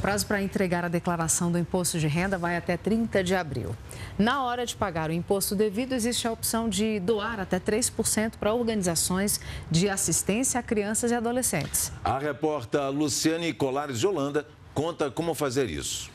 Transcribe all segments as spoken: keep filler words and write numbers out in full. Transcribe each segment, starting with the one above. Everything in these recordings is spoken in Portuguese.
prazo para entregar a declaração do imposto de renda vai até trinta de abril. Na hora de pagar o imposto devido, existe a opção de doar até três por cento para organizações de assistência a crianças e adolescentes. A repórter Luciane Colares de Holanda conta como fazer isso.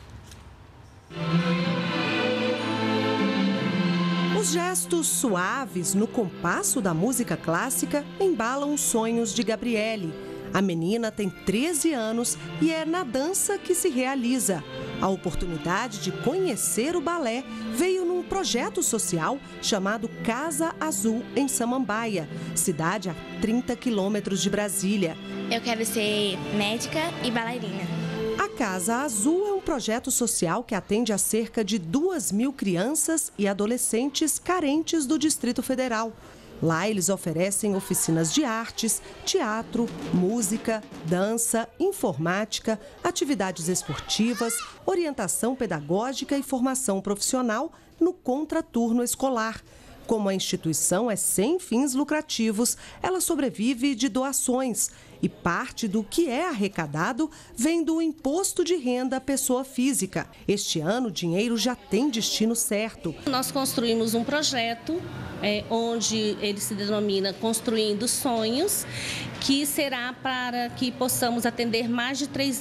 Os gestos suaves no compasso da música clássica embalam os sonhos de Gabriele. A menina tem treze anos e é na dança que se realiza. A oportunidade de conhecer o balé veio num projeto social chamado Casa Azul, em Samambaia, cidade a trinta quilômetros de Brasília. Eu quero ser médica e bailarina. A Casa Azul é um projeto social que atende a cerca de duas mil crianças e adolescentes carentes do Distrito Federal. Lá eles oferecem oficinas de artes, teatro, música, dança, informática, atividades esportivas, orientação pedagógica e formação profissional no contraturno escolar. Como a instituição é sem fins lucrativos, ela sobrevive de doações e parte do que é arrecadado vem do imposto de renda à pessoa física. Este ano o dinheiro já tem destino certo. Nós construímos um projeto é, onde ele se denomina Construindo Sonhos, que será para que possamos atender mais de três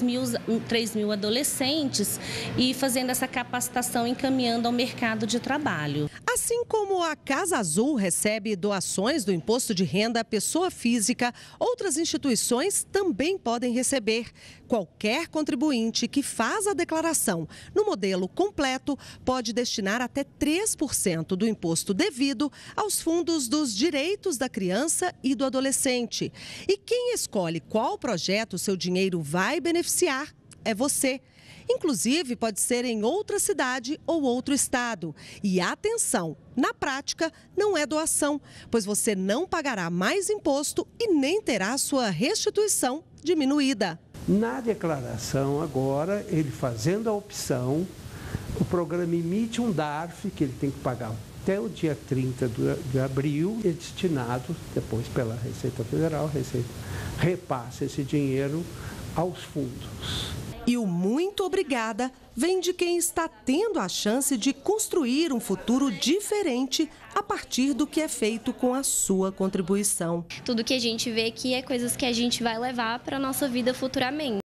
mil adolescentes e fazendo essa capacitação encaminhando ao mercado de trabalho. Assim como a Casa Azul recebe doações do imposto de renda à pessoa física, outras instituições também podem receber. Qualquer contribuinte que faz a declaração no modelo completo pode destinar até três por cento do imposto devido aos fundos dos direitos da criança e do adolescente. E quem escolhe qual projeto seu dinheiro vai beneficiar é você. Inclusive, pode ser em outra cidade ou outro estado. E atenção, na prática, não é doação, pois você não pagará mais imposto e nem terá sua restituição diminuída. Na declaração, agora, ele fazendo a opção, o programa emite um D A R F, que ele tem que pagar até o dia trinta de abril, é destinado, depois pela Receita Federal, a Receita repassa esse dinheiro aos fundos. E o muito obrigada vem de quem está tendo a chance de construir um futuro diferente a partir do que é feito com a sua contribuição. Tudo que a gente vê aqui é coisas que a gente vai levar para a nossa vida futuramente.